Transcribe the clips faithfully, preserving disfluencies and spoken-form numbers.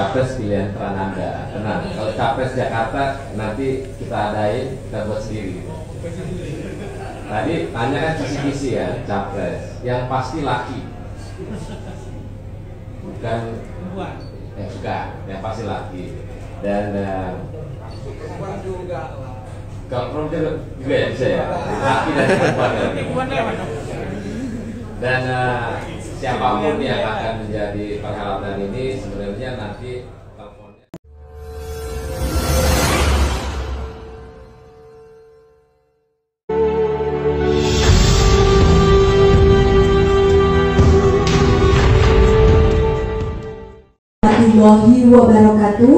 capres pilihan Prananda. Tenang, kalau capres Jakarta nanti kita adain, kita buat sendiri. Tadi tanya kan kisi-kisi ya, capres. Yang pasti laki, bukan eh bukan, yang pasti laki. Dan uh, kalau perempuan juga ya bisa ya, laki dan perempuan. Dan uh, siapapun yang akan menjadi perhelatan ini sebenarnya nanti teleponnya. Warahmatullahi wabarakatuh.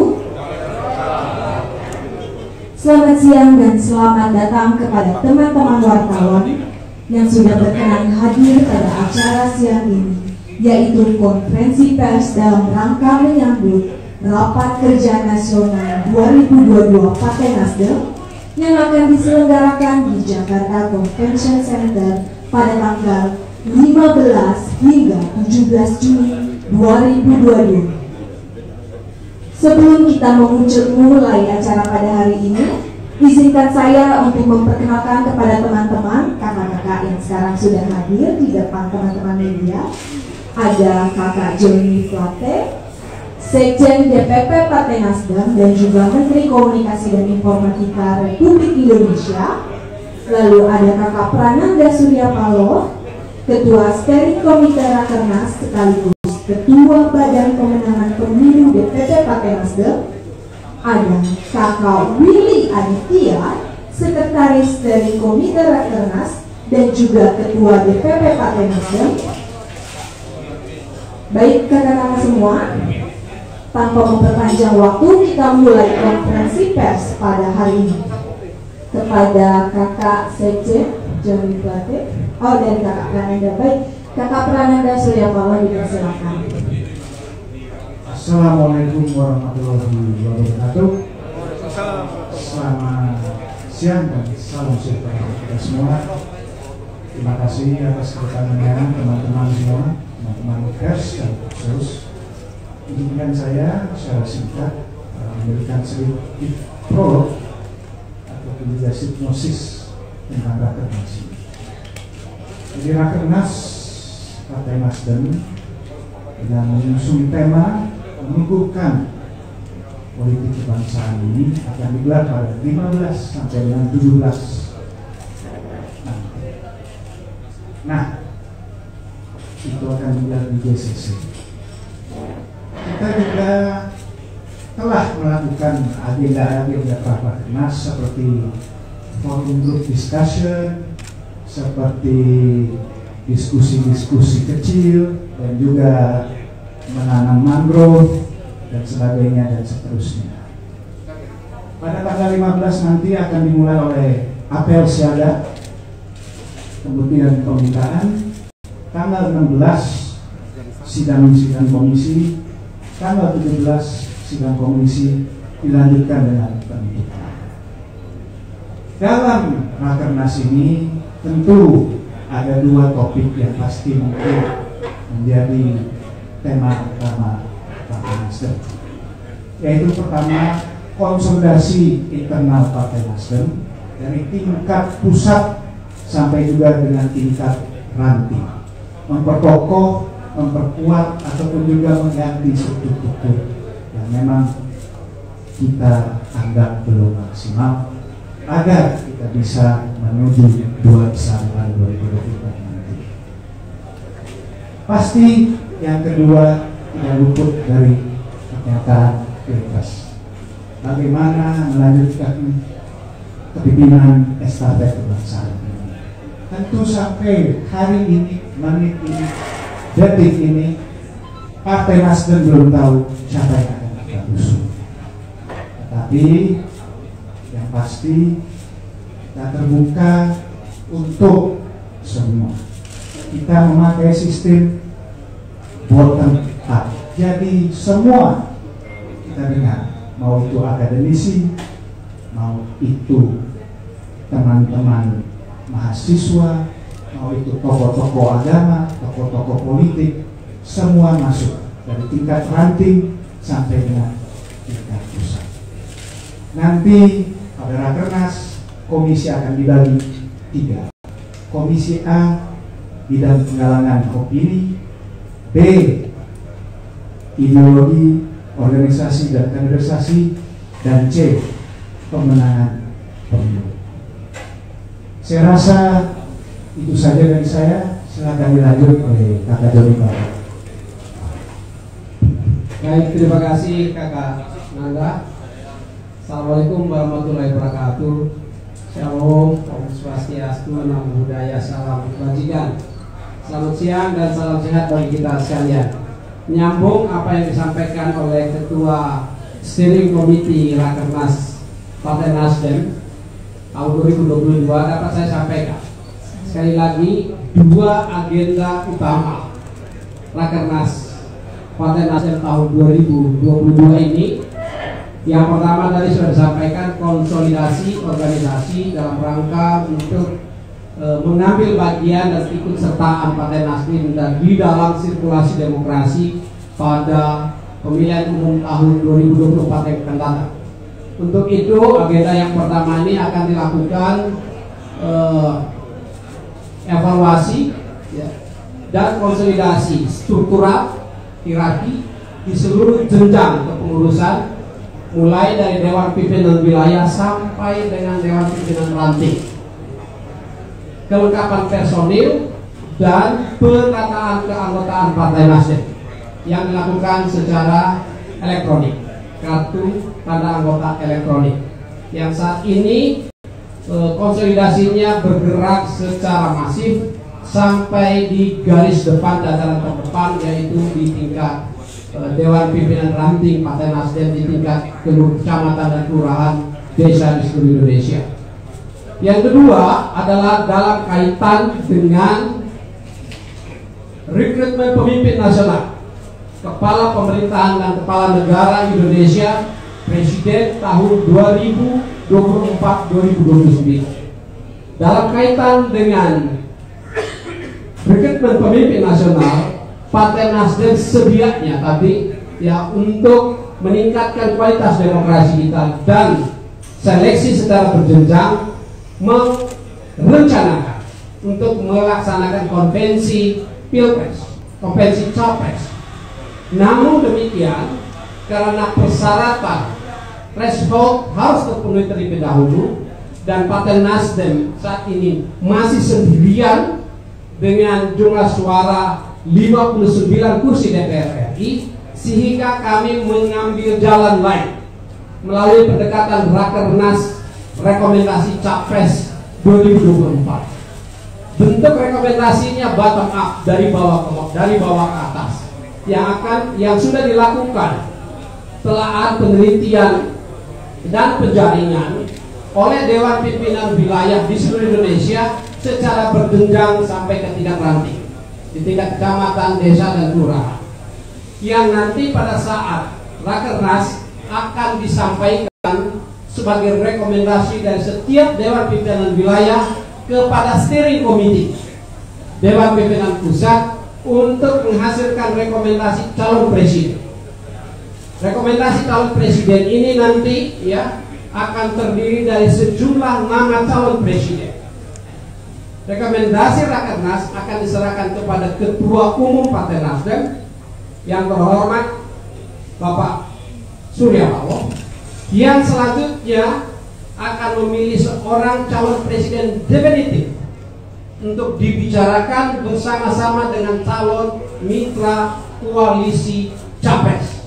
Selamat siang dan selamat datang kepada teman-teman wartawan yang sudah berkenan hadir pada acara siang ini, yaitu konferensi pers dalam rangka menyambut Rapat Kerja Nasional dua ribu dua puluh dua Partai Nasdem yang akan diselenggarakan di Jakarta Convention Center pada tanggal lima belas hingga tujuh belas Juni dua ribu dua puluh dua. Sebelum kita memulai acara pada hari ini, izinkan saya untuk memperkenalkan kepada teman-teman kakak-kakak yang sekarang sudah hadir di depan teman-teman media. Ada Kakak Joni Plate, Sekjen D P P Partai Nasdem dan juga Menteri Komunikasi dan Informatika Republik Indonesia. Lalu ada Kakak Prananda Surya Paloh, Ketua Steering Komite Rakernas sekaligus Ketua Badan Pemenangan Pemilu D P P Partai Nasdem. Ada Kakak Willy Aditya, Sekretaris dari Komite Rakernas dan juga Ketua D P P Partai Nasdem. Baik kakak-kakak semua, tanpa memperpanjang waktu kita mulai konferensi pers pada hari ini. Kepada Kakak Sekjen Joni Plate, oh dari Kakak Prananda, baik Kakak Prananda Surya Paloh dipersilakan. Assalamualaikum warahmatullahi wabarakatuh. Selamat siang dan salam sejahtera kita semua. Terima kasih atas kedatangannya teman-teman semua, teman-teman pers dan khusus. Izinkan saya secara singkat memberikan sedikit prolog atau juga hipnosis tentang Rakernas. Jadi Rakernas Partai Nasdem dengan mengusung tema mengukuhkan politik kebangsaan ini akan digelar pada lima belas sampai dengan tujuh belas nanti. Nah, itu akan digelar di G C C. Kita juga telah melakukan agenda-agenda Rakernas seperti forum group discussion, seperti diskusi-diskusi kecil, dan juga menanam mangrove dan sebagainya dan seterusnya. Pada tanggal lima belas nanti akan dimulai oleh apel siaga, kemudian pembukaan. Tanggal enam belas sidang-sidang komisi, tanggal tujuh belas sidang komisi, dilanjutkan dengan penutupan. Dalam Rakernas ini tentu ada dua topik yang pasti mungkin menjadi tema utama Partai Nasdem, yaitu pertama konsolidasi internal Partai Nasdem dari tingkat pusat sampai juga dengan tingkat ranting, memperkokoh, memperkuat ataupun juga mengganti struktur-struktur yang memang kita anggap belum maksimal agar kita bisa menuju dua Desember dua ribu dua puluh empat nanti. Pasti yang kedua tidak luput dari pernyataan Pilpres. Bagaimana melanjutkan kepemimpinan estafet kebangsaan ini? Tentu sampai hari ini, menit ini, detik ini, Partai Nasdem belum tahu siapa yang akan kita usung. Tetapi yang pasti kita terbuka untuk semua. Kita memakai sistem bottom up. Jadi semua kita dengar, mau itu akademisi, mau itu teman-teman mahasiswa, mau itu tokoh-tokoh agama, tokoh-tokoh politik, semua masuk dari tingkat ranting sampai dengan tingkat pusat. Nanti pada Rakernas komisi akan dibagi tiga. Komisi A bidang penggalangan opini, B ideologi, organisasi dan kaderisasi, dan C pemenangan pemilu. Saya rasa itu saja dari saya. Silakan dilanjut oleh Kakak Joni Bapak. Baik, terima kasih Kakak Nanda. Assalamualaikum warahmatullahi wabarakatuh. Shalom, Om Swastiastu, Namo Buddhaya, salam kebajikan. Selamat siang dan salam sehat bagi kita sekalian. Menyambung apa yang disampaikan oleh Ketua Steering Committee Rakernas Partai Nasdem tahun dua ribu dua puluh dua dapat saya sampaikan. Sekali lagi, dua agenda utama Rakernas Partai Nasdem tahun dua ribu dua puluh dua ini. Yang pertama tadi sudah disampaikan, konsolidasi organisasi dalam rangka untuk e, mengambil bagian dan ikut sertaan Partai Nasdem dan di dalam sirkulasi demokrasi pada pemilihan umum tahun dua ribu dua puluh empat yang akan datang. Untuk itu agenda yang pertama ini akan dilakukan e, evaluasi ya, dan konsolidasi struktural hierarki di seluruh jenjang kepengurusan, mulai dari Dewan Pimpinan Wilayah sampai dengan Dewan Pimpinan Ranting, kelengkapan personil dan penataan keanggotaan Partai Nasdem yang dilakukan secara elektronik, kartu tanda anggota elektronik yang saat ini konsolidasinya bergerak secara masif sampai di garis depan dataran terdepan, yaitu di tingkat uh, Dewan Pimpinan Ranting Partai Nasdem di tingkat kecamatan dan kelurahan desa di seluruh Indonesia. Yang kedua adalah dalam kaitan dengan rekrutmen pemimpin nasional, kepala pemerintahan dan kepala negara Indonesia, Presiden tahun dua ribu dua puluh empat sampai dua ribu dua puluh sembilan. Dalam kaitan dengan rekrutmen pemimpin nasional, Partai Nasdem sedianya tadi ya untuk meningkatkan kualitas demokrasi kita dan seleksi secara berjenjang, merencanakan untuk melaksanakan konvensi Pilpres, konvensi Capres. Namun demikian, karena persyaratan threshold harus terpenuhi terlebih dahulu dan Partai Nasdem saat ini masih sendirian dengan jumlah suara lima puluh sembilan kursi D P R R I, sehingga kami mengambil jalan lain melalui pendekatan Rakernas rekomendasi Capres dua ribu dua puluh empat. Bentuk rekomendasinya bottom up, dari bawah ke dari bawah ke atas, yang akan yang sudah dilakukan telaah penelitian dan penjaringan oleh Dewan Pimpinan Wilayah di seluruh Indonesia secara berjenjang sampai ke tingkat ranting, di tingkat kecamatan, desa, dan kelurahan, yang nanti pada saat Rakernas akan disampaikan sebagai rekomendasi dari setiap Dewan Pimpinan Wilayah kepada Steering Committee Dewan Pimpinan Pusat untuk menghasilkan rekomendasi calon presiden. Rekomendasi calon presiden ini nanti ya akan terdiri dari sejumlah nama calon presiden. Rekomendasi Rakernas akan diserahkan kepada Ketua Umum Partai Nasdem yang terhormat Bapak Surya Paloh, yang selanjutnya akan memilih seorang calon presiden definitif untuk dibicarakan bersama-sama dengan calon mitra koalisi Capres,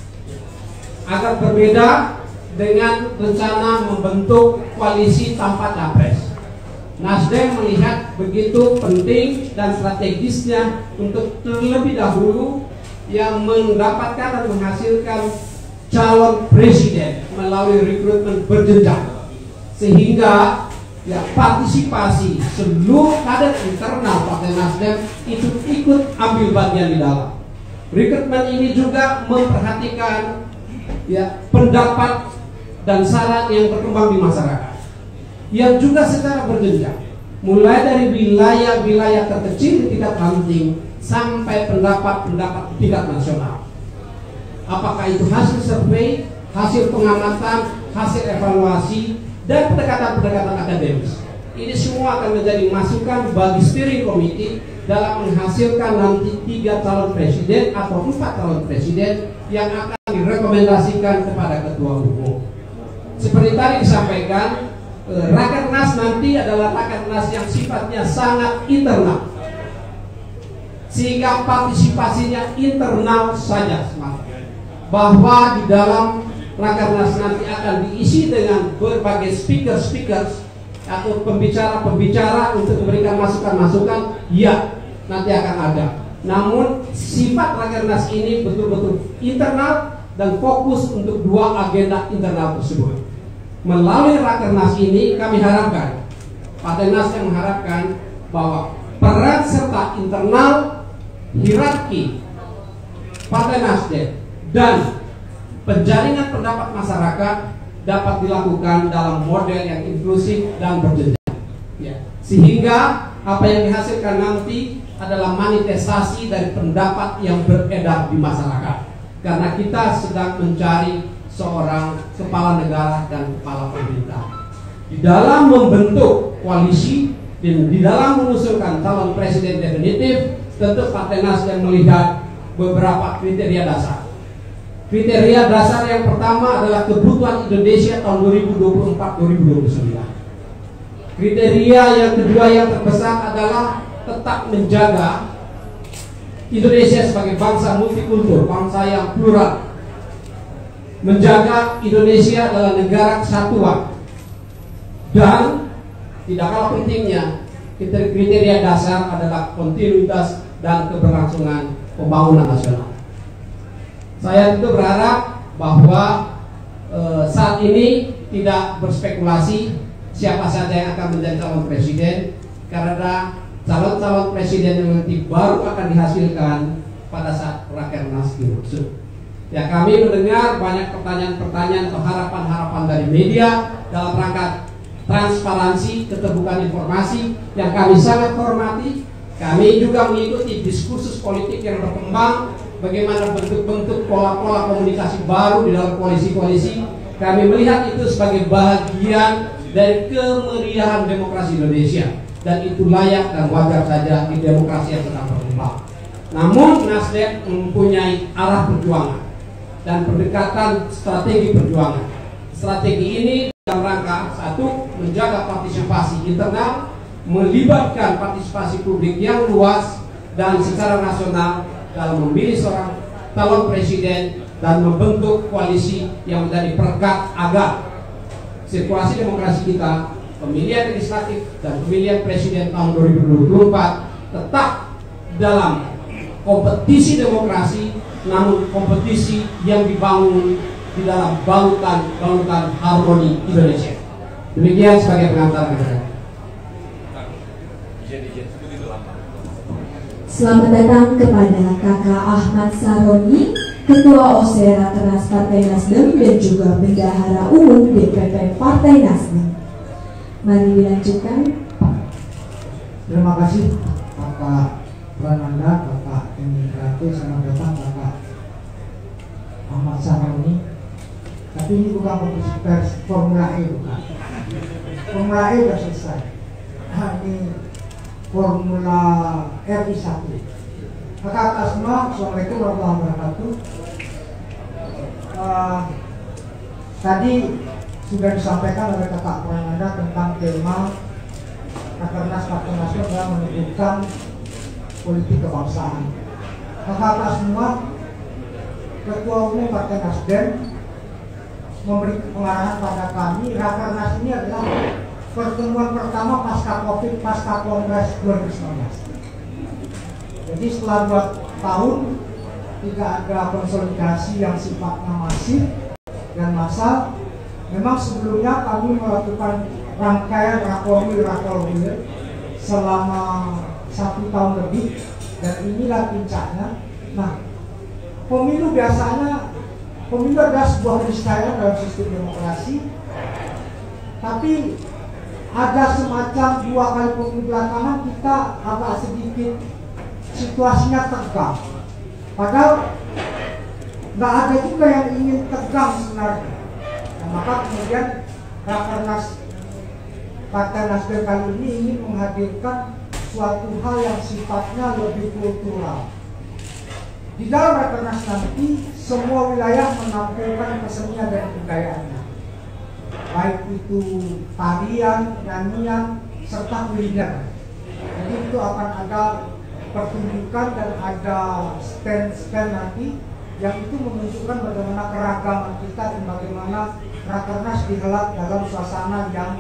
agar berbeda dengan rencana membentuk koalisi tanpa Capres. Nasdem melihat begitu penting dan strategisnya untuk terlebih dahulu yang mendapatkan dan menghasilkan calon presiden melalui rekrutmen berjenjang, sehingga ya partisipasi seluruh kader internal Partai Nasdem itu ikut ambil bagian di dalam. Rekrutmen ini juga memperhatikan ya pendapat dan saran yang berkembang di masyarakat, yang juga secara berjenjang, mulai dari wilayah-wilayah terkecil di tingkat ranting sampai pendapat-pendapat tingkat nasional. apakah itu hasil survei, hasil pengamatan, hasil evaluasi, dan pendekatan-pendekatan akademis. Ini semua akan menjadi masukan bagi steering committee dalam menghasilkan nanti tiga calon presiden atau empat calon presiden yang akan direkomendasikan kepada ketua umum. Seperti tadi disampaikan, eh, Rakernas nanti adalah Rakernas yang sifatnya sangat internal, sehingga partisipasinya internal saja semata. Bahwa di dalam Rakernas nanti akan diisi dengan berbagai speaker-speaker atau pembicara-pembicara untuk memberikan masukan-masukan, ya nanti akan ada. Namun sifat Rakernas ini betul-betul internal dan fokus untuk dua agenda internal tersebut. Melalui Rakernas ini kami harapkan, Partai Nasdem mengharapkan bahwa peran serta internal, hierarki Partai Nasdem dan penjaringan pendapat masyarakat dapat dilakukan dalam model yang inklusif dan berjenjang, ya. Sehingga apa yang dihasilkan nanti adalah manifestasi dari pendapat yang beredar di masyarakat. Karena kita sedang mencari seorang kepala negara dan kepala pemerintah. Di dalam membentuk koalisi dan di dalam mengusulkan calon presiden definitif, tentu Partai Nasdem melihat beberapa kriteria dasar. Kriteria dasar yang pertama adalah kebutuhan Indonesia tahun dua ribu dua puluh empat sampai dua ribu dua puluh sembilan. Kriteria yang kedua yang terbesar adalah tetap menjaga Indonesia sebagai bangsa multikultur, bangsa yang plural. Menjaga Indonesia adalah negara kesatuan. Dan tidak kalah pentingnya, kriteria dasar adalah kontinuitas dan keberlangsungan pembangunan nasional. Saya tentu berharap bahwa e, saat ini tidak berspekulasi siapa saja yang akan menjadi calon presiden, karena calon-calon presiden yang nanti baru akan dihasilkan pada saat Rakernas dimaksud. Ya, kami mendengar banyak pertanyaan-pertanyaan atau harapan-harapan dari media dalam rangka transparansi, keterbukaan informasi yang kami sangat hormati. Kami juga mengikuti diskursus politik yang berkembang, bagaimana bentuk-bentuk pola-pola komunikasi baru di dalam koalisi-koalisi. Kami melihat itu sebagai bagian dari kemeriahan demokrasi Indonesia, dan itu layak dan wajar saja di demokrasi yang sedang berkembang. Namun Nasdem mempunyai arah perjuangan dan pendekatan strategi perjuangan. Strategi ini dalam rangka satu, menjaga partisipasi internal, melibatkan partisipasi publik yang luas dan secara nasional dalam memilih seorang calon presiden dan membentuk koalisi yang menjadi perekat agar sirkulasi demokrasi kita, pemilihan legislatif dan pemilihan presiden tahun dua ribu dua puluh empat tetap dalam kompetisi demokrasi, namun kompetisi yang dibangun di dalam balutan-balutan harmoni Indonesia. Demikian sebagai pengantar saya. Selamat datang kepada Kakak Ahmad Saroni, Ketua O S E Rakernas Partai Nasdem dan juga Bendahara Umum D P P Partai Nasdem. Mari dilanjutkan. Terima kasih Kakak Prananda, Kakak Emigrati, selamat datang Kakak Ahmad Saroni. Tapi ini bukan kompetisi pers Formula E, bukan. Formula E sudah selesai. Nah, ini Formula R I satu. Kakak Asma, Assalamualaikum warahmatullahi wabarakatuh. Uh, tadi sudah disampaikan oleh Kakak Prananda tentang tema Rakernas Partai Nasdem dalam menunjukkan politik kebangsaan. Kakak semua, Ketua Umum Partai Nasdem memberi pengarahan pada kami. Rakernas ini adalah pertemuan pertama pasca Covid, pasca Kongres dua ribu sembilan belas. Jadi setelah dua tahun tidak ada konsolidasi yang sifatnya masif dan massal. Memang sebelumnya kami melakukan rangkaian rakorwil-rakorwil selama satu tahun lebih, dan inilah puncaknya. Nah, pemilu biasanya, pemilu adalah sebuah niscaya dalam sistem demokrasi, tapi ada semacam dua kali pemilu belakangan kita agak sedikit situasinya tegang. Padahal nggak ada juga yang ingin tegang sebenarnya. Nah, maka kemudian Rakernas Partai Nasdem kali ini ingin menghadirkan suatu hal yang sifatnya lebih kultural. Di dalam Rakernas nanti semua wilayah menampilkan kesenian dan kebudayaannya, baik itu tarian, nyanyian, serta kuliner. Jadi itu akan ada pertunjukan dan ada stand-stand nanti yang itu menunjukkan bagaimana keragaman kita dan bagaimana Rakernas dihelat dalam suasana yang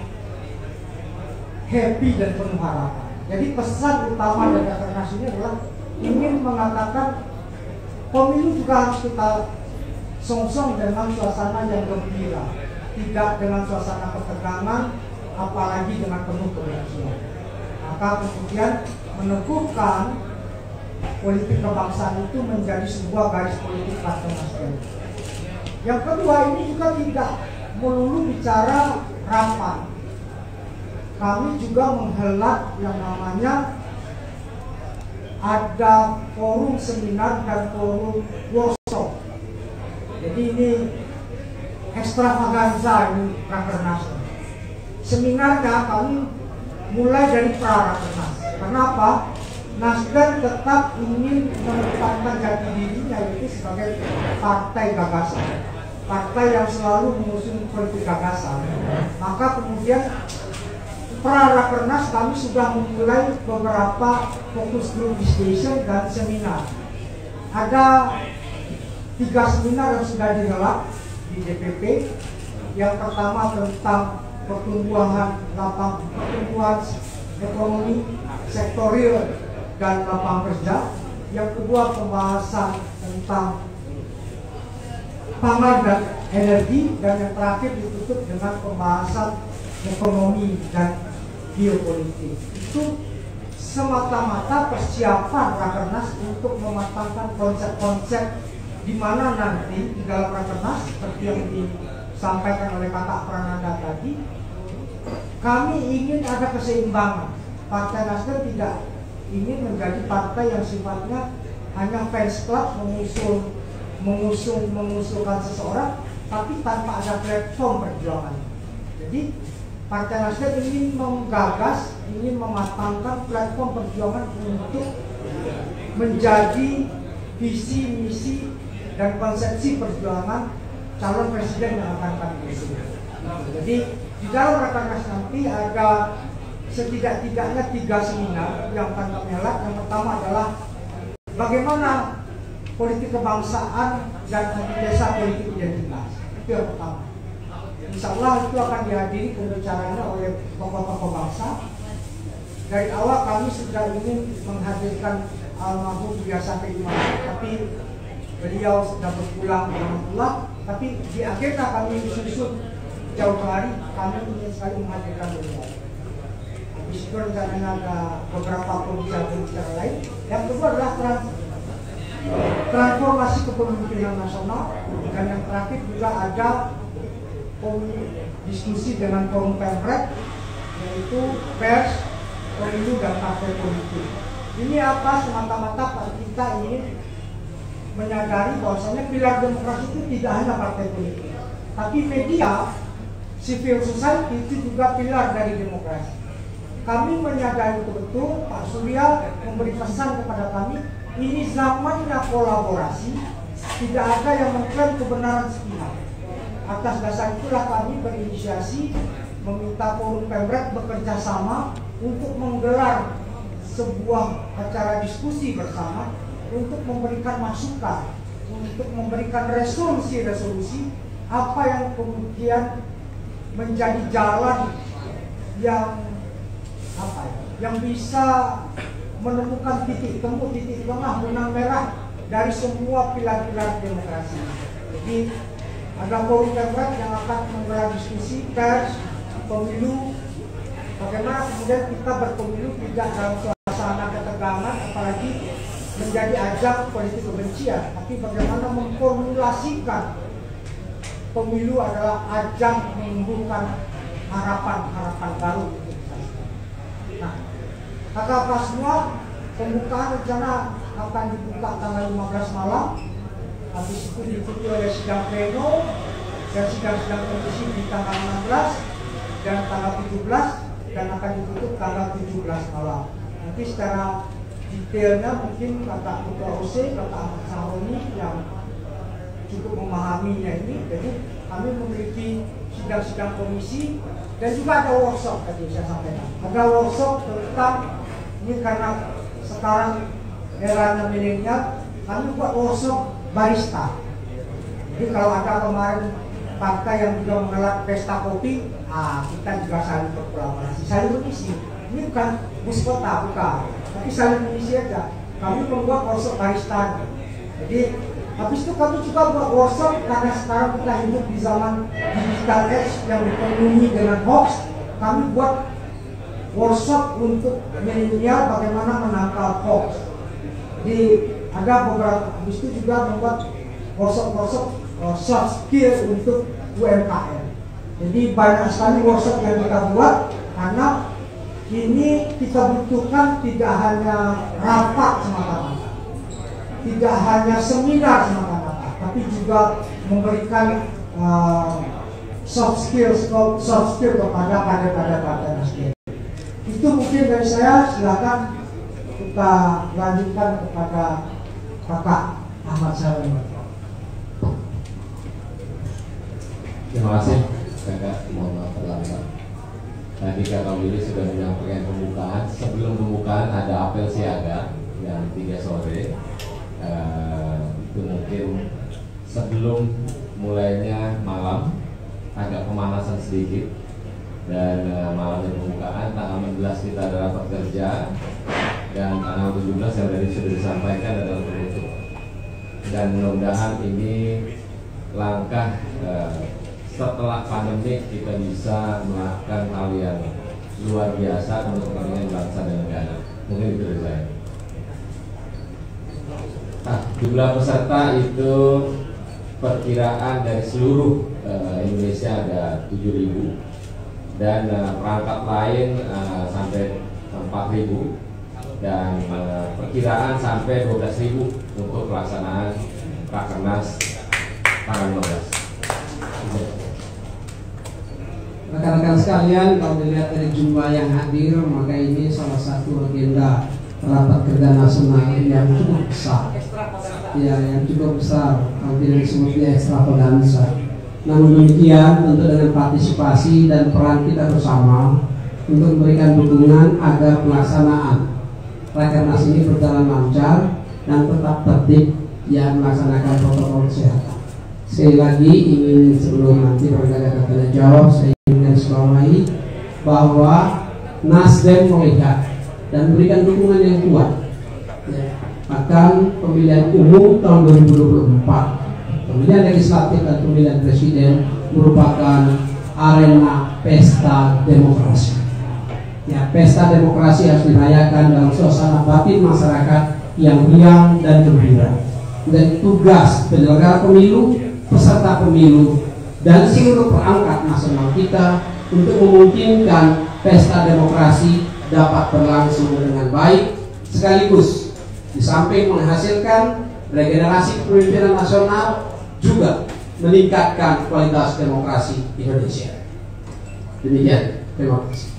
happy dan penuh harapan. Jadi pesan utama dari Rakernas ini adalah ingin mengatakan pemilu juga harus kita song-song dengan suasana yang gembira, tidak dengan suasana ketegangan, apalagi dengan penuh kebencian. Maka kemudian meneguhkan politik kebangsaan itu menjadi sebuah garis politik Partai Nasdem. Yang kedua, ini juga tidak melulu bicara rapat. Kami juga menghelat yang namanya ada forum seminar dan forum workshop. Jadi ini ekstravaganza ini Rakernas. Seminarnya kami mulai dari pra-Rakernas. Kenapa? Nasdem tetap ingin menetapkan jati dirinya yaitu sebagai partai gagasan, partai yang selalu mengusung politik gagasan. Maka kemudian pra-Rakernas kami sudah memulai beberapa fokus group discussion dan seminar. Ada tiga seminar yang sudah digelar di D P P. Yang pertama tentang pertumbuhan lapang pertumbuhan ekonomi sektor real dan lapangan kerja. Yang kedua pembahasan tentang pangan dan energi, dan yang terakhir ditutup dengan pembahasan ekonomi dan geopolitik. Itu semata-mata persiapan Rakernas untuk mematangkan konsep-konsep di mana nanti di dalam Rakernas seperti yang disampaikan oleh Kakak Prananda tadi, kami ingin ada keseimbangan. Partai Nasdem tidak ingin menjadi partai yang sifatnya hanya fans club mengusul mengusung mengusulkan seseorang, tapi tanpa ada platform perjuangan. Jadi Partai Nasdem ingin menggagas, ingin mematangkan platform perjuangan untuk menjadi visi, misi, dan konsepsi perjuangan calon presiden yang akan kami usung. Jadi di dalam Rakernas nanti ada setidak-tidaknya tiga seminar yang akan kami helat. Yang pertama adalah bagaimana politik kebangsaan dan antitesa politik identitas. Itu yang pertama. Insya Allah itu akan dihadiri pembicaranya oleh tokoh-tokoh bangsa. Dari awal kami sudah ingin menghadirkan almarhum Buya Shafi'i Ma'arif, tapi beliau sudah berpulang alhamdulillah. Tapi di akhirnya kami susun jauh hari, kami ingin sekali menghadirkan beliau. Habis itu rencananya ada beberapa pembicara-pembicara lain. Yang kedua adalah trans transformasi kepemimpinan nasional, dan yang terakhir juga ada diskusi dengan forum pemret, yaitu pers, pemilu, dan partai politik. Ini apa? Semata-mata kita ingin menyadari bahwasanya pilar demokrasi itu tidak hanya partai politik, tapi media, civil society itu juga pilar dari demokrasi. Kami menyadari betul, Pak Surya memberi pesan kepada kami, ini zamannya kolaborasi, tidak ada yang mengklaim kebenaran sepihak. Atas dasar itulah kami berinisiasi meminta forum pemret bekerja sama untuk menggelar sebuah acara diskusi bersama untuk memberikan masukan, untuk memberikan resolusi-resolusi apa yang kemudian menjadi jalan yang apa ya, yang bisa menemukan titik temu, titik tengah, benang merah dari semua pilar-pilar demokrasi. Jadi ada forum pemret yang akan menggelar diskusi pers, pemilu, bagaimana kemudian kita berpemilu tidak dalam suasana ketegangan, apalagi menjadi ajang politik kebencian, tapi bagaimana memformulasikan pemilu adalah ajang menumbuhkan harapan-harapan baru. Nah, kakak-kakak semua, pembukaan rencana akan dibuka tanggal lima belas malam. habis itu diikuti oleh sidang pleno dan sidang-sidang komisi di tanggal enam belas dan tanggal tujuh belas dan akan ditutup tanggal tujuh belas malam. Nanti secara detailnya mungkin kata Ketua O C, kata Ahmad Saroni yang cukup memahaminya ini. Jadi kami memiliki sidang-sidang komisi dan juga ada workshop tadi saya sampaikan. Ada workshop tentang ini karena sekarang eranya milenial, kami buat workshop barista. Jadi kalau ada kemarin partai yang juga mengelar pesta kopi, ah kita juga saling berkolaborasi, saling mengisi. Ini bukan bus kota, bukan, tapi saling mengisi aja. Kami membuat workshop barista. Jadi habis itu kami juga buat workshop karena sekarang kita hidup di zaman digital age yang dipenuhi dengan hoax. Kami buat workshop untuk milenial bagaimana menangkal hoax. Jadi ada beberapa, habis itu juga membuat workshop-workshop uh, soft skill untuk U M K M. Jadi banyak sekali workshop yang kita buat karena ini kita butuhkan tidak hanya rapat semata-mata, tidak hanya seminar semata-mata, tapi juga memberikan uh, soft skill, soft skill kepada kader-kader partai Nasdem. Itu mungkin dari saya. Silakan kita lanjutkan kepada Kakak Ahmad Saroni. Terima kasih Kakak, mohon maaf terlambat. Tadi Kakak Willy sudah menyampaikan pembukaan. Sebelum pembukaan ada apel siaga jam tiga sore. Uh, itu mungkin sebelum mulainya malam agak pemanasan sedikit. Dan uh, malamnya pembukaan tanggal enam belas kita ada rapat kerja dan tanggal tujuh belas yang tadi sudah disampaikan adalah penutup. Dan mudah-mudahan ini langkah uh, setelah pandemi kita bisa melakukan hal yang luar biasa untuk kepentingan bangsa dan negara. Mungkin itu dari saya. Nah, jumlah peserta itu perkiraan dari seluruh uh, Indonesia ada tujuh ribu dan uh, perangkat lain uh, sampai empat ribu dan uh, perkiraan sampai dua belas ribu untuk pelaksanaan Rakernas tanggal lima belas. Rekan-rekan sekalian, kalau dilihat dari jumlah yang hadir, maka ini salah satu agenda rapat kerja nasional yang cukup besar, ya, yang cukup besar. Kalau tidak disebutnya ekstravaganza. Namun demikian, tentu dengan partisipasi dan peran kita bersama untuk memberikan dukungan agar pelaksanaan Rakernas ini berjalan lancar dan tetap tertib yang melaksanakan protokol kesehatan. Sekali lagi ingin sebelum nanti berkata kata jawab, saya ingin garisbawahi bahwa Nasdem melihat dan berikan dukungan yang kuat ya, akan pemilihan umum tahun dua ribu dua puluh empat. Pemilihan legislatif dan pemilihan presiden merupakan arena pesta demokrasi. Ya, pesta demokrasi harus dirayakan dalam suasana batin masyarakat yang riang dan gembira. Dan tugas penyelenggara pemilu, peserta pemilu, dan seluruh perangkat nasional kita untuk memungkinkan pesta demokrasi dapat berlangsung dengan baik, sekaligus di samping menghasilkan regenerasi kepemimpinan nasional juga meningkatkan kualitas demokrasi Indonesia. Demikian, terima kasih.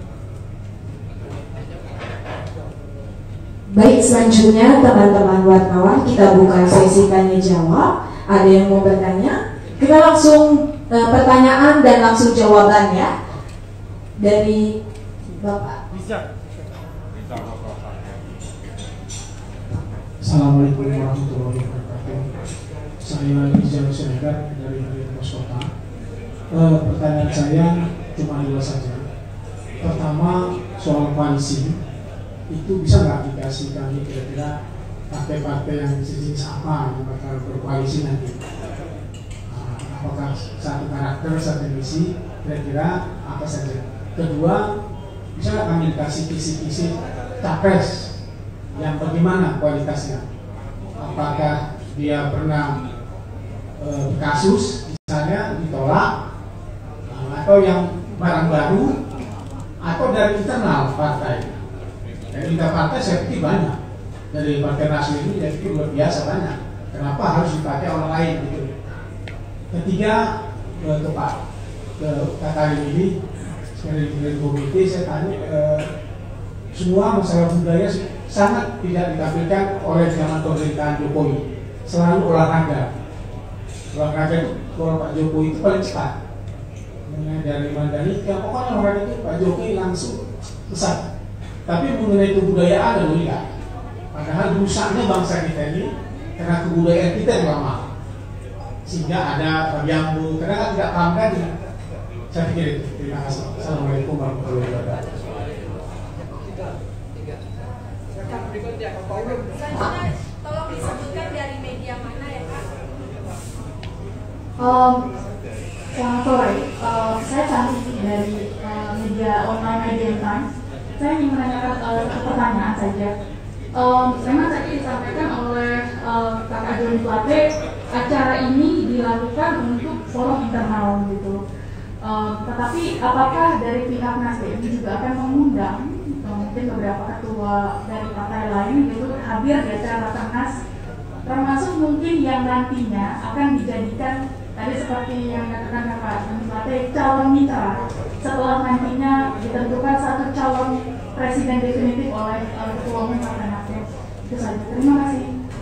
Baik, selanjutnya teman-teman wartawan kita buka sesi tanya jawab. Ada yang mau bertanya? Kita langsung e, pertanyaan dan langsung jawaban ya dari Bapak. Assalamualaikum warahmatullahi wabarakatuh. Saya Rizal Siregar dari Pos Kota. E, pertanyaan saya cuma dua saja. Pertama, soal koalisi. Itu bisa nggak dikasih kami kira-kira partai-partai yang sejenis apa yang bakal berkoalisi nanti? Uh, apakah satu karakter, satu misi, kira-kira apa saja? Kedua, bisa nggak kami dikasih kisi-kisi capres yang bagaimana kualitasnya? Apakah dia pernah uh, kasus misalnya ditolak, uh, atau yang barang baru, atau dari internal partai? Dari tiga partai saya pikir banyak, dari Partai Nasdem ini saya pikir luar biasa banyak Kenapa harus dipakai orang lain gitu. Ketiga, ke Pak ke Kakak ini sekali di komite saya tanya eh, semua masalah budaya sangat tidak ditampilkan oleh zaman pemerintahan Jokowi. Selalu olahraga, olahraga kalau Pak Jokowi itu paling cepat. Dari Mandalika, pokoknya olahraga itu Pak Jokowi langsung besar. Tapi mengenai kebudayaan dan enggak. Padahal rusaknya bangsa kita ini karena kebudayaan kita yang lama. Sehingga ada Rabiambu, karena tidak paham kan. Saya pikir itu. Terima kasih. Assalamualaikum warahmatullahi wabarakatuh. Selanjutnya, tolong disebutkan dari media mana ya Kak? Um, selamat sore, uh, saya Cantik dari uh, media online Media Times. Saya ingin menanyakan uh, satu pertanyaan saja. Um, memang tadi disampaikan oleh uh, Kakak Joni Plate, acara ini dilakukan untuk forum internal gitu. Um, tetapi apakah dari pihak Nasdem juga akan mengundang uh, mungkin beberapa ketua dari partai lain gitu hadir di acara Rakernas, termasuk mungkin yang nantinya akan dijadikan tadi seperti yang dikatakan Kakak Joni Plate calon mitra setelah nantinya ditentukan satu calon presiden definitif oleh uh, ketua umum Partai Nasdem. Itu saja. Terima kasih.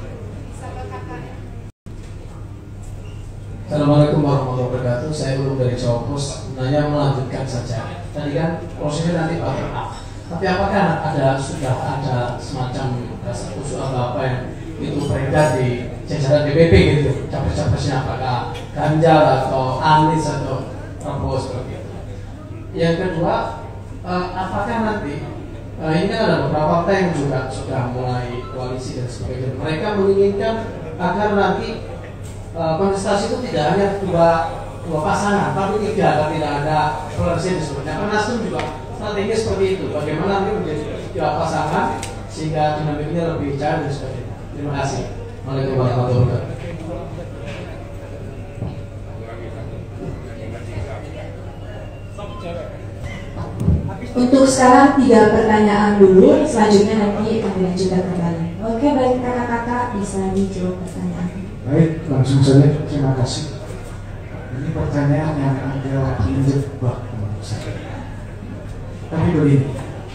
Assalamualaikum warahmatullahi wabarakatuh. Saya belum dari Jawa Post, nanya melanjutkan saja. Tadi kan prosesnya nanti bottom up. Tapi apakah ada sudah ada semacam rasa usul atau apa yang itu beredar di jajaran D P P gitu, capres-capresnya apakah Ganjar atau Anies atau Prabowo seperti itu. Yang kedua, eh, apakah nanti eh, ini kan ada beberapa partai yang juga sudah mulai koalisi dan sebagainya. Mereka menginginkan agar nanti eh, kontestasi itu tidak hanya dua dua pasangan, tapi tiga, agar tidak ada polarisasi sebetulnya. Karena Nasdem juga strategi seperti itu. Bagaimana nanti menjadi tiga pasangan sehingga dinamiknya lebih cair dan sebagainya. Terima kasih. Waalaikumsalam warahmatullahi wabarakatuh. Untuk sekarang tiga pertanyaan dulu, selanjutnya nanti akan dilanjutkan kembali. Oke, baik kakak-kakak bisa dijawab pertanyaan. Baik, langsung saja. Terima kasih. Ini pertanyaan yang agak menjebak menurut saya. Tapi begini,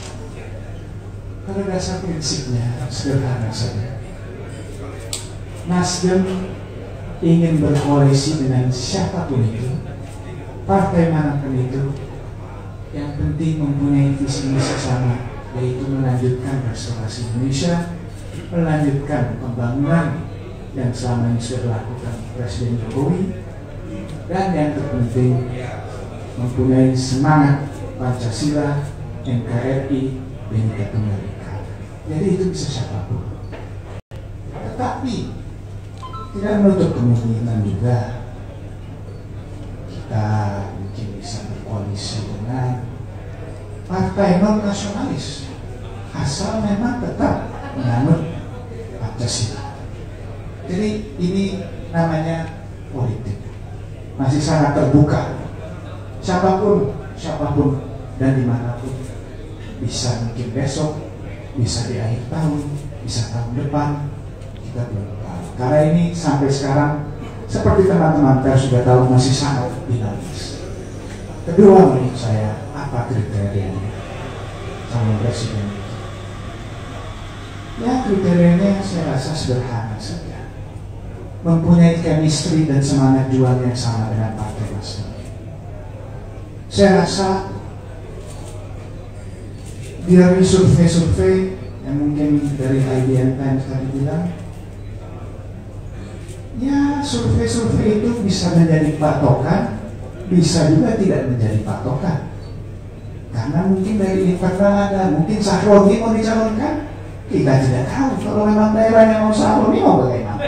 pada dasar prinsipnya sederhana saja. Nasdem ingin berkoalisi dengan siapapun itu, partai manapun itu, yang penting mempunyai visi misi sama, yaitu melanjutkan restorasi Indonesia, melanjutkan pembangunan yang selama ini sudah dilakukan Presiden Jokowi, dan yang terpenting mempunyai semangat Pancasila, N K R I, Bhinneka Tunggal Ika. Jadi itu bisa siapapun. Tetapi tidak menutup kemungkinan juga kita mungkin bisa berkoalisi dengan partai non nasionalis asal memang tetap menganut Pancasila. Jadi ini namanya politik, masih sangat terbuka. Siapapun, siapapun dan dimanapun bisa, mungkin besok, bisa di akhir tahun, bisa tahun depan, kita belum tahu. Karena ini sampai sekarang seperti teman-teman pers sudah tahu masih sangat dinamis. Kedua, menurut saya apa kriterianya calon presiden? Ya kriterianya saya rasa sederhana saja, mempunyai chemistry dan semangat juang yang sama dengan Partai Nasdem. Saya rasa dari survei-survei yang mungkin dari I B N Times tadi bilang, ya survei-survei itu bisa menjadi patokan, bisa juga tidak menjadi patokan. Karena mungkin dari internal ada, mungkin Sahroni mau dicalonkan, kita tidak tahu. Kalau memang daerahnya mau Sahroni mau bagaimana?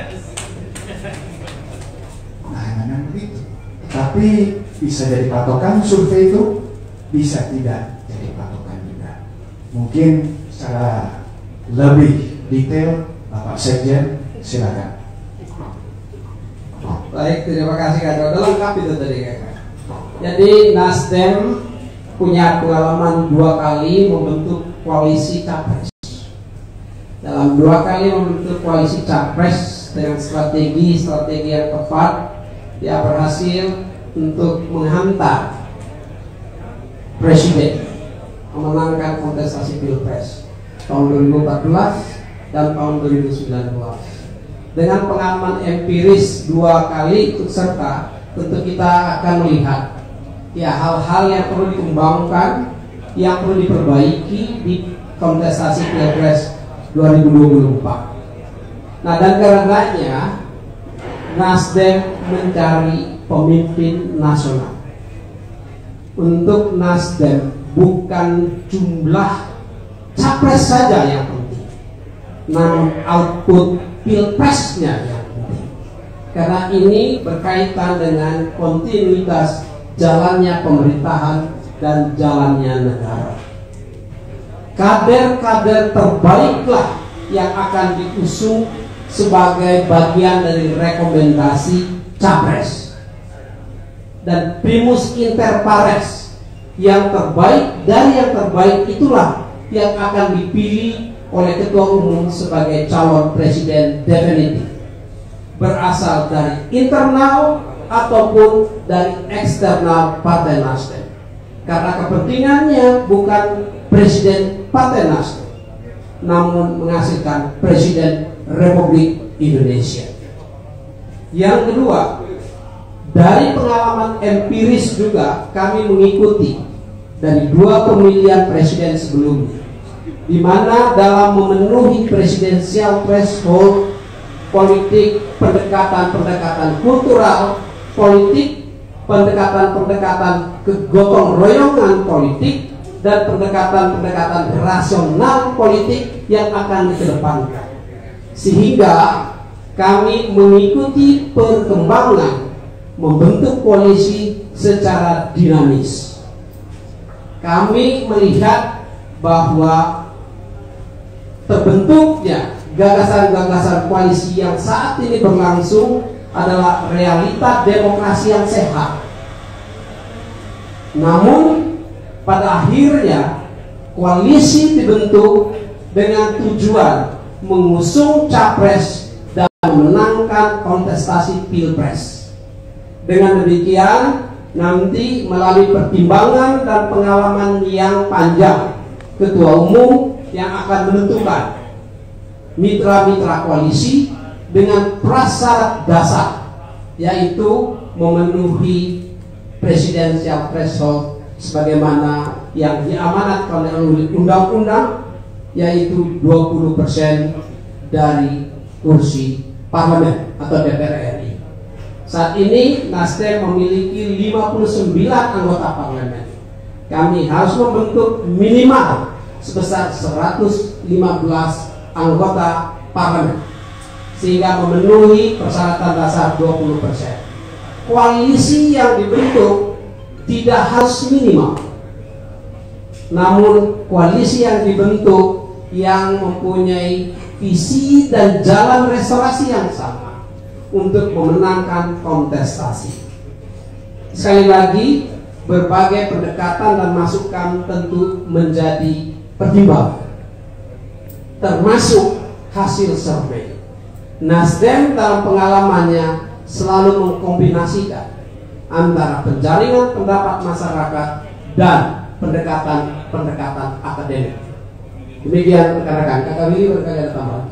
Nah, memang begitu. Tapi bisa jadi patokan, survei itu bisa tidak jadi patokan juga. Mungkin secara lebih detail, Bapak Sekjen, silakan. Baik, terima kasih Kak Dodo. Lengkap itu tadi Kak. Jadi Nasdem punya pengalaman dua kali membentuk koalisi capres. Dalam dua kali membentuk koalisi capres dengan strategi-strategi yang tepat, dia berhasil untuk menghantar presiden memenangkan kontestasi pilpres tahun dua ribu empat belas dan tahun dua ribu sembilan belas. Dengan pengalaman empiris dua kali ikut serta, tentu kita akan melihat ya hal-hal yang perlu dikembangkan, yang perlu diperbaiki di kontestasi pilpres dua ribu dua puluh empat. Nah, dan karenanya Nasdem mencari pemimpin nasional. Untuk Nasdem bukan jumlah capres saja yang penting, namun output pilpresnya yang penting. Karena ini berkaitan dengan kontinuitas jalannya pemerintahan dan jalannya negara. Kader-kader terbaiklah yang akan diusung sebagai bagian dari rekomendasi capres. Dan primus inter pares, yang terbaik dari yang terbaik itulah yang akan dipilih oleh ketua umum sebagai calon presiden definitif, berasal dari internal ataupun dari eksternal Partai Nasdem. Karena kepentingannya bukan presiden Partai Nasdem, namun menghasilkan presiden Republik Indonesia. Yang kedua, dari pengalaman empiris juga kami mengikuti dari dua pemilihan presiden sebelumnya, di mana dalam memenuhi presidensial threshold politik, pendekatan-pendekatan kultural politik, pendekatan-pendekatan kegotong royongan politik, dan pendekatan-pendekatan rasional politik yang akan dikedepankan. Sehingga kami mengikuti perkembangan membentuk koalisi secara dinamis. Kami melihat bahwa terbentuknya gagasan-gagasan koalisi yang saat ini berlangsung adalah realita demokrasi yang sehat. Namun pada akhirnya koalisi dibentuk dengan tujuan mengusung capres dan memenangkan kontestasi pilpres. Dengan demikian, nanti melalui pertimbangan dan pengalaman yang panjang, ketua umum yang akan menentukan mitra-mitra koalisi dengan prasyarat dasar, yaitu memenuhi presidensial threshold sebagaimana yang diamanatkan oleh undang-undang, yaitu dua puluh persen dari kursi parlemen atau D P R R I. Saat ini Nasdem memiliki lima puluh sembilan anggota parlemen. Kami harus membentuk minimal sebesar seratus lima belas anggota parlemen sehingga memenuhi persyaratan dasar dua puluh persen. Koalisi yang dibentuk tidak harus minimal, namun koalisi yang dibentuk yang mempunyai visi dan jalan restorasi yang sama untuk memenangkan kontestasi. Sekali lagi, berbagai pendekatan dan masukan tentu menjadi pertimbangan, termasuk hasil survei. Nasdem dalam pengalamannya selalu mengkombinasikan antara penjaringan pendapat masyarakat dan pendekatan-pendekatan akademik. Demikian rekan-rekan. Kakak Willy berkali ada tambahan.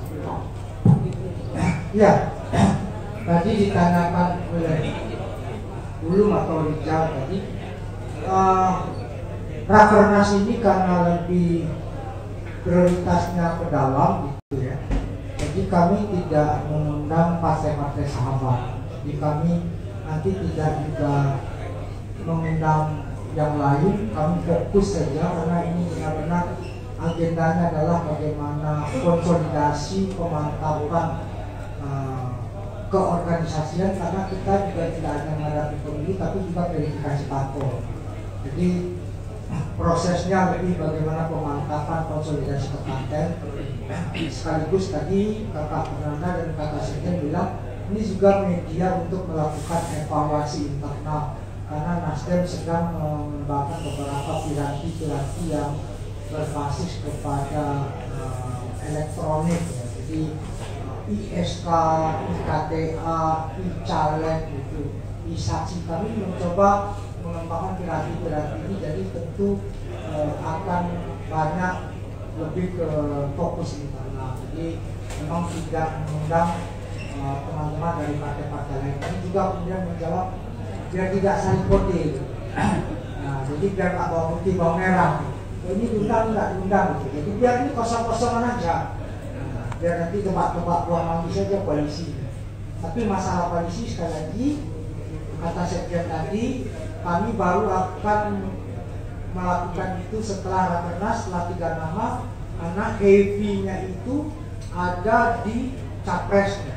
Ya, tadi ditanyakan oleh Ulum atau Rijal tadi, uh, Rakernas ini karena lebih prioritasnya ke dalam gitu ya. Jadi kami tidak mengundang partai-partai sahabat. Jadi kami nanti tidak juga mengundang yang lain. Kami fokus saja karena ini benar-benar agendanya adalah bagaimana konsolidasi pemantapan uh, keorganisasian, karena kita juga tidak hanya menghadapi pemilu tapi juga verifikasi parpol. Jadi prosesnya lebih bagaimana pemantapan konsolidasi kepartaian. Sekaligus tadi Kakak Fernanda dan Kakak Sekjen bilang ini juga media untuk melakukan evaluasi internal, karena Nasdem sedang mengembangkan beberapa piranti-piranti yang berbasis kepada uh, elektronik ya. Jadi uh, I S K, I K T A, I-Caleg, gitu, I-Saksi. Kami mencoba mengembangkan piranti-piranti ini, jadi tentu eh, akan banyak lebih ke fokus di sana. Jadi memang tidak mengundang eh, teman-teman dari partai-partai lain. Ini juga kemudian menjawab biar tidak saling kode. Nah, jadi biar nggak bawa putih bawa merah. Ini diundang nggak diundang gitu. Jadi biar ini kosong-kosongan aja. Nah, biar nanti tebak-tebak buang lagi saja koalisi. Tapi masalah koalisi sekali lagi kata Sekjen tadi, kami baru akan melakukan itu setelah Rakernas, setelah tiga nama, karena heavy-nya itu ada di capresnya.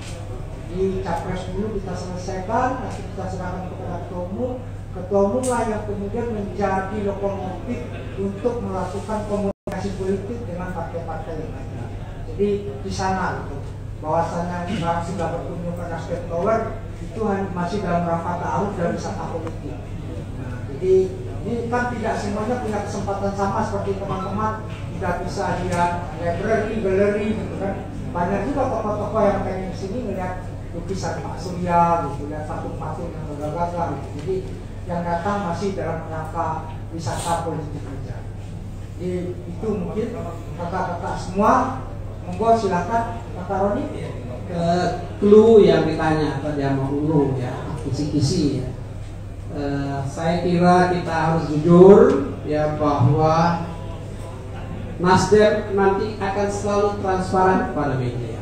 Di capres dulu kita selesaikan, nanti kita serahkan kepada ketua umum. Ketua umum lah yang kemudian menjadi lokomotif untuk melakukan komunikasi politik dengan partai-partai yang ada. Jadi di sana gitu, bahwasannya sekarang sudah berkunjung ke Nasdem Tower itu masih dalam rangka ta'aruf dan wisata politik. Nah, jadi ini kan tidak semuanya punya kesempatan sama seperti teman-teman tidak bisa lihat library, galeri gitu kan. Banyak juga tokoh-tokoh yang pengen kesini melihat lukisan Pak Surya gitu, lihat patung-patung yang gagah-gagah gitu. Jadi yang datang masih dalam rangka wisata politik saja. Jadi itu mungkin kakak-kakak semua, monggo silakan Kakak Roni. Ke clue yang ditanya tadi sama Ulu ya, kisi-kisi ya. Uh, saya kira kita harus jujur ya bahwa Nasdem nanti akan selalu transparan kepada media.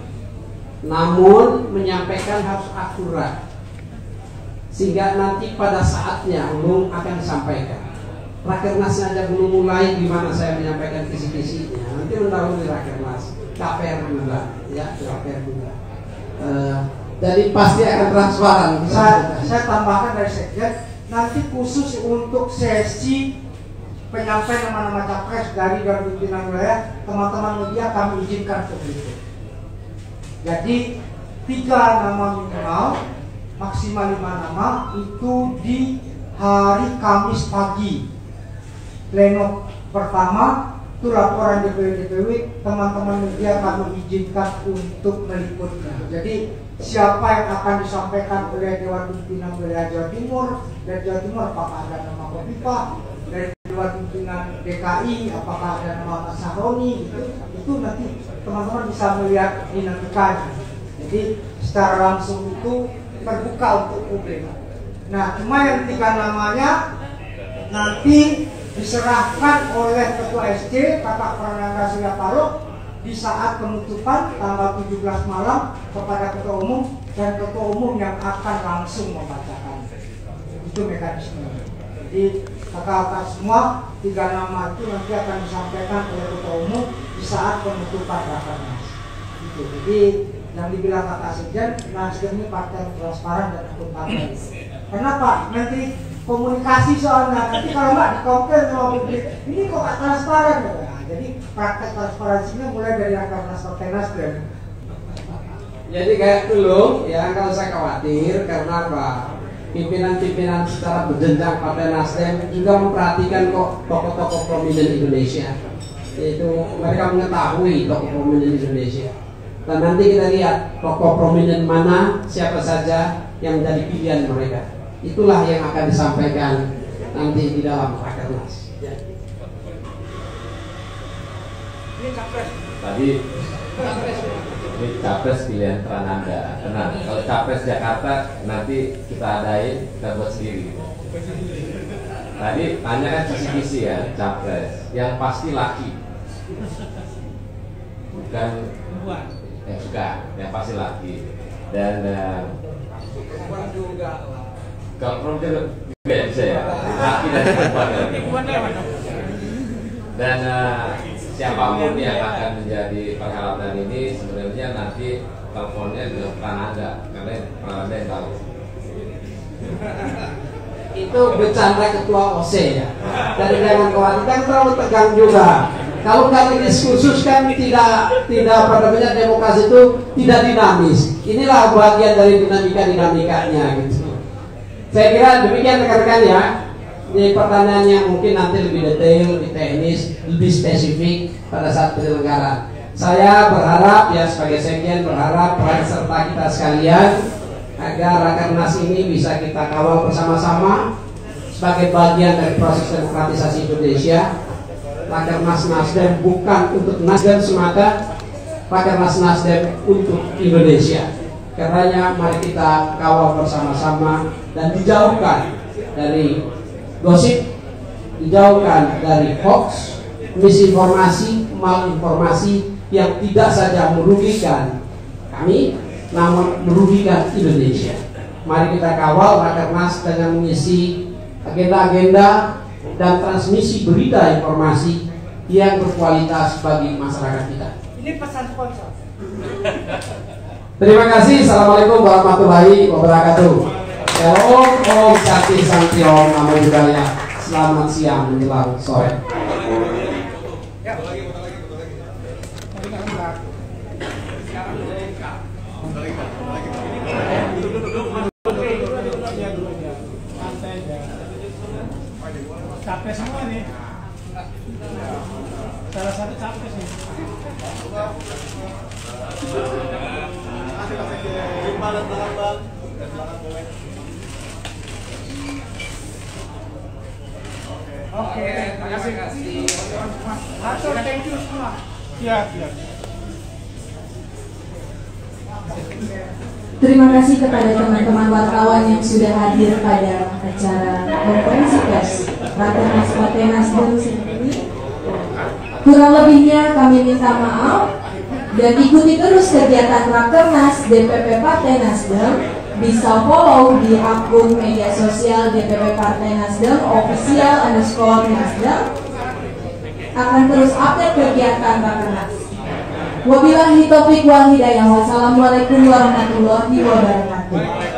Namun menyampaikan harus akurat, sehingga nanti pada saatnya Ulung akan disampaikan. Rakernas aja belum mulai gimana saya menyampaikan kisi-kisinya. Nanti mendahului Rakernas, K P R juga, ya K P R juga. Uh, jadi pasti akan transparan. Saya, saya tambahkan dari Sekjen, nanti khusus untuk sesi penyampaian nama-nama capres dari dan pimpinan wilayah, teman-teman media kami izinkan seperti itu. Jadi tiga nama minimal, maksimal lima nama itu di hari Kamis pagi. Pleno pertama itu laporan D P W D P W, teman-teman media kami izinkan untuk meliputnya. Jadi siapa yang akan disampaikan oleh Dewan Pimpinan Wilayah Jawa Timur, dari Jawa Timur apakah ada nama Kofifa, dari Dewan Pimpinan D K I apakah ada nama Mas Sahroni, gitu. Itu nanti teman-teman bisa melihat dinamikanya. Jadi secara langsung itu terbuka untuk publik. Nah, cuma yang tiga namanya nanti diserahkan oleh Ketua S C Kakak Prananda Surya Paloh di saat penutupan tanggal tujuh belas malam kepada Ketua Umum, dan Ketua Umum yang akan langsung membacakan. Itu mekanisme. Jadi kakak-kakak semua tiga nama itu nanti akan disampaikan oleh Ketua Umum di saat penutupan Rakernas. Gitu. Jadi yang dibilang kakak Sekjen, Nasdem ini partai transparan dan akuntabel. Kenapa? Nanti komunikasi soalnya, nanti kalau nggak dikomplain sama publik, ini kok nggak transparan ya? Nah, jadi praktek transparansinya mulai dari Rakernas Partai Nasdem. Jadi kayak dulu ya, kalau saya khawatir karena apa? Pimpinan-pimpinan secara berjenjang Partai Nasdem juga memperhatikan kok tokoh-tokoh prominent Indonesia. Yaitu mereka mengetahui tokoh prominent Indonesia. Dan nanti kita lihat tokoh prominent mana, siapa saja yang menjadi pilihan mereka. Itulah yang akan disampaikan nanti di dalam Rakernas. Tadi ini capres pilihan Prananda. Tenang, kalau capres Jakarta nanti kita adain, kita buat sendiri. Tadi tanya kan kisi-kisi ya, capres yang pasti laki, bukan eh bukan, yang pasti laki. Dan uh, kalau perempuan juga bisa ya, laki dan perempuan. Dan uh, siapapun yang akan menjadi perhelatan ini sebenarnya nanti teleponnya dengan Prananda, karena Prananda yang tahu. Itu bercanda Ketua O C ya. Dari jangan khawatir, kan terlalu tegang juga. Kalau kali ini khusus kan tidak tidak pada banyak demokrasi itu tidak dinamis. Inilah bagian dari dinamika-dinamikanya gitu. Saya kira demikian rekan-rekan ya. Ini pertanyaan yang mungkin nanti lebih detail, lebih teknis, lebih spesifik pada saat penyelenggaraan. Saya berharap ya sebagai sekjen berharap peran serta kita sekalian agar Rakernas ini bisa kita kawal bersama-sama sebagai bagian dari proses demokratisasi Indonesia. Rakernas Nasdem bukan untuk Nasdem semata, Rakernas Nasdem untuk Indonesia. Karenanya mari kita kawal bersama-sama dan dijauhkan dari gosip, dijauhkan dari hoax, misinformasi, malinformasi yang tidak saja merugikan kami, namun merugikan Indonesia. Mari kita kawal Rakernas dengan mengisi agenda-agenda dan transmisi berita informasi yang berkualitas bagi masyarakat kita. Ini pesan sponsor. Terima kasih. Assalamualaikum warahmatullahi wabarakatuh. Om Om Sati Santi Om Namo Buddhaya. Selamat siang menjelang sore. Capek semua nih. Salah satu capek sih. Oke, terima kasih. Atur, thank you semua. Siap, siap. Terima kasih kepada teman-teman wartawan yang sudah hadir pada acara konferensi pers Rakernas Partai Nasdem ini. Kurang lebihnya kami minta maaf dan ikuti terus kegiatan Rakernas D P P Partai Nasdem. Bisa follow di akun media sosial D P P Partai Nasdem official underscore Nasdem. Akan terus update kegiatan Rakernas. Wabillahi taufiq wal hidayah. Wassalamualaikum warahmatullahi wabarakatuh.